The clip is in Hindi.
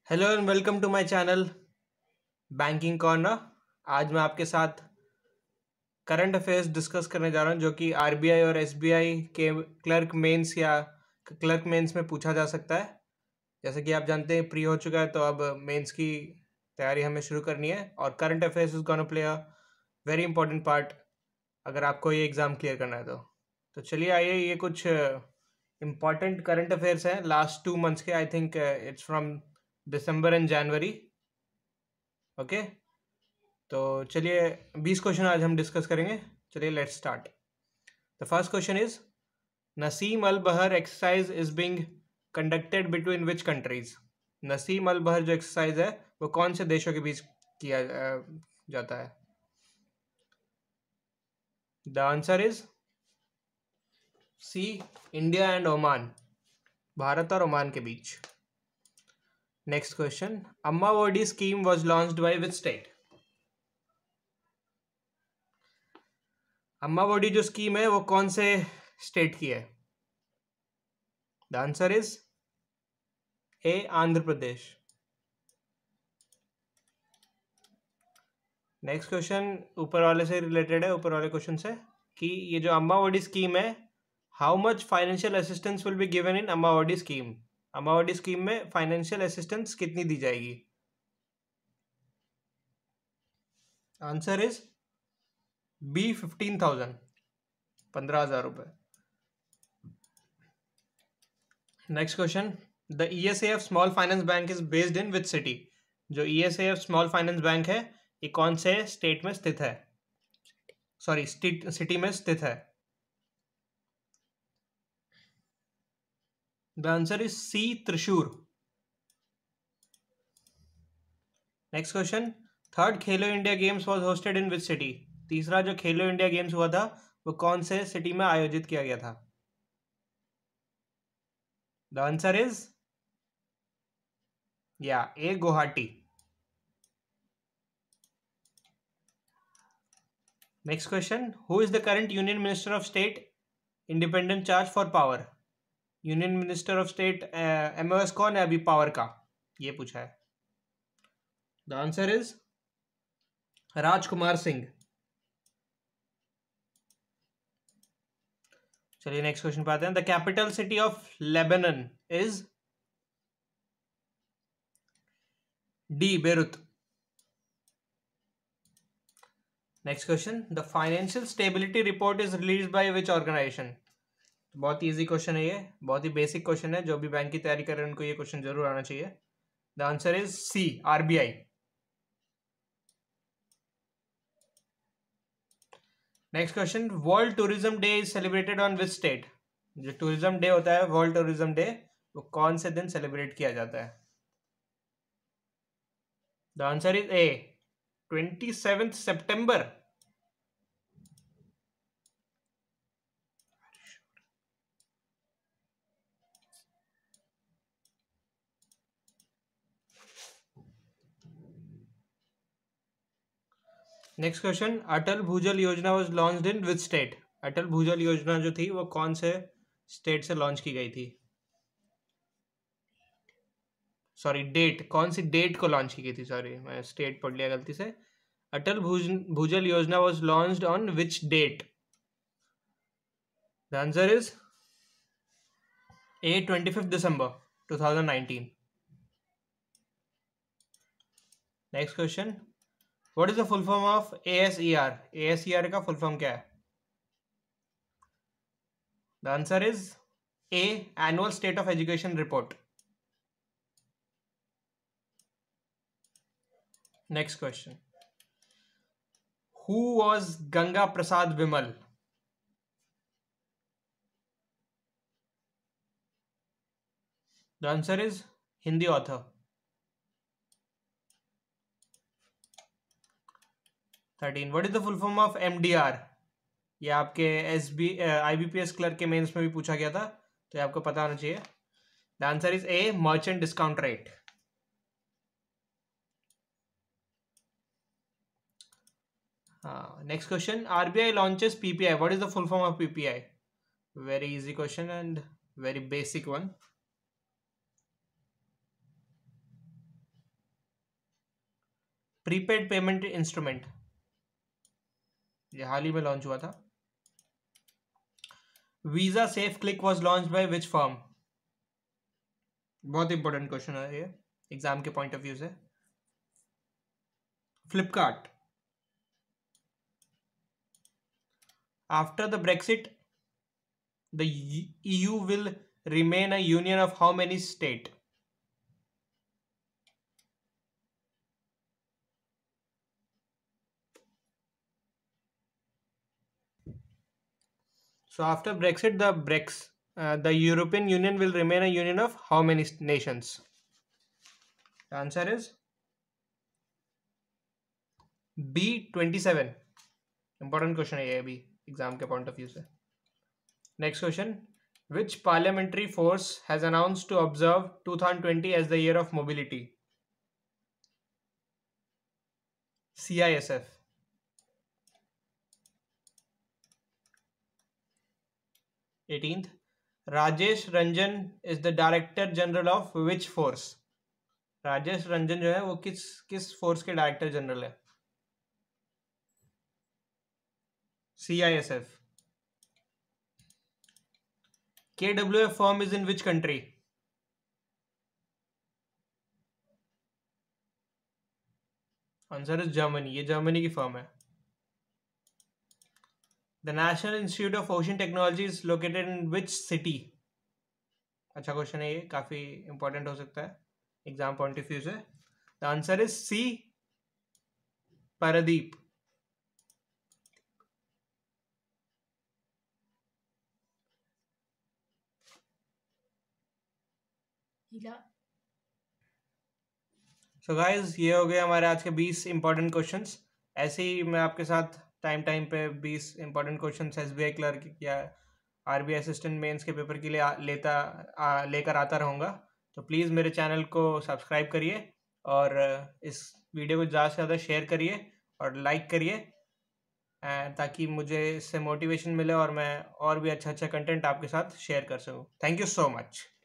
Hello and welcome to my channel banking corner. आज मैं आपके साथ करंट अफेयर्स डिस्कस करने जा रहा हूं जो कि आरबीआई और एसबीआई के क्लर्क मेंस या क्लर्क मेंस में पूछा जा सकता है। जैसे कि आप जानते हैं प्री हो चुका है, तो अब मेंस की तैयारी हमें शुरू करनी है और current affairs is gonna play a very important part अगर आपको ये एग्ज़ाम क्लियर करना है तो चलिए आइए, ये कुछ इम्पॉर्टेंट करंट अफेयर्स हैं लास्ट 2 मंथ्स के। I think it's from December and January. Okay, तो चलिए 20 क्वेश्चन आज हम डिस्कस करेंगे। चलिए let's start. The first question is Naseem Al Bahr exercise is being conducted between which countries. Naseem Al Bahr जो एक्सरसाइज है वो कौन से देशों के बीच किया जाता है? The answer is C, India and Oman, Bharat और ओमान के बीच। Next question, Amma Odi scheme was launched by which state? Amma Odi जो स्कीम है वो कौन से स्टेट की है? The answer is A, Andhra Pradesh. Next question ऊपर वाले से रिलेटेड है, ऊपर वाले क्वेश्चन से, कि ये जो अम्मा ओडी स्कीम है, how much financial assistance will be given in Amma Odi scheme? Amma Odi scheme में फाइनेंशियल असिस्टेंस कितनी दी जाएगी? आंसर इज बी, 15,000, 15,000 रुपये। Next question, the ESAF small finance bank is based in which city? जो ESAF स्मॉल फाइनेंस बैंक है ये कौन से स्टेट में स्थित है, सॉरी सिटी में स्थित है? The answer is C, Thrissur. Next question, third Khelo India games was hosted in which city? तीसरा जो खेलो इंडिया गेम्स हुआ था वो कौन से सिटी में आयोजित किया गया था? The answer is A, Guwahati. Next question, who is the current union minister of state independent charge for power? Union minister of state MOS कौन है अभी पावर का, ये पूछा है। The answer is Rajkumar Singh. चलिए नेक्स्ट क्वेश्चन पे आते हैं। The capital city of Lebanon is D, Beirut. Next question, the financial stability report is release by which organisation? बहुत ही इजी क्वेश्चन है, ये बहुत ही बेसिक क्वेश्चन है, जो भी बैंक की तैयारी कर रहे हैं उनको ये क्वेश्चन जरूर आना चाहिए। The answer is C, RBI। Next question, world tourism day is celebrated on which state? जो टूरिज्म डे होता है, वर्ल्ड टूरिज्म डे, वो कौन से दिन सेलिब्रेट किया जाता है? The answer is A, 27 September. Next question, Atal Bhujal Yojana was launched in which state? Atal Bhujal Yojana जो थी वो कौन से स्टेट से लॉन्च की गई थी? सॉरी, डेट, कौन सी डेट को लॉन्च की गई थी? सॉरी, मैं स्टेट पढ़ लिया गलती से। Atal Bhujal Yojana was launched on which date? The answer is A, 25 December 2019। Next question, what is the full form of ASER? ASER का फुल फॉर्म क्या है? The answer is A, annual state of education report. Next question, who was Ganga Prasad Vimal? The answer is Hindi author. 13, what is the full form of MDR? ये आपके IBPS क्लर्क के मेंस में भी पूछा गया था, तो ये आपको पता होना चाहिए। The answer is A, merchant discount rate. Next question, RBI launches PPI, what is the full form of PPI? Very easy question and very basic one. Prepaid payment instrument, ये हाल ही में लॉन्च हुआ था। Visa safe click was launch by which firm? बहुत इंपॉर्टेंट क्वेश्चन है ये एग्जाम के पॉइंट ऑफ व्यू से। Flipkart. After the Brexit the EU will remain a union of how many states? So after Brexit, the European Union will remain a union of how many nations? The answer is B, 27. Important question है ये भी exam के point of view से। Next question. Which parliamentary force has announced to observe 2020 as the year of mobility? CISF. 18th. Rajesh Ranjan is the Director General of which force? Rajesh Ranjan जो है वो किस फोर्स के डायरेक्टर जनरल है? CISF. KWF firm is in which country? Answer is Germany, ये जर्मनी की फर्म है। The national institute of ocean technology is located in which city? अच्छा क्वेश्चन है ये, काफी इंपॉर्टेंट हो सकता है एग्जाम पॉइंट ऑफ व्यू से। The answer is C, Paradip. So guys, ये हो गए हमारे आज के 20 इंपॉर्टेंट क्वेश्चंस। ऐसे ही मैं आपके साथ टाइम पे 20 इंपॉर्टेंट क्वेश्चंस SBI क्लर्क या RBI असिस्टेंट मेंस के पेपर के लिए लेकर आता रहूँगा। तो प्लीज़ मेरे चैनल को सब्सक्राइब करिए और इस वीडियो को ज़्यादा से ज़्यादा शेयर करिए और लाइक करिए, ताकि मुझे इससे मोटिवेशन मिले और मैं और भी अच्छा कंटेंट आपके साथ शेयर कर सकूँ। Thank you so much.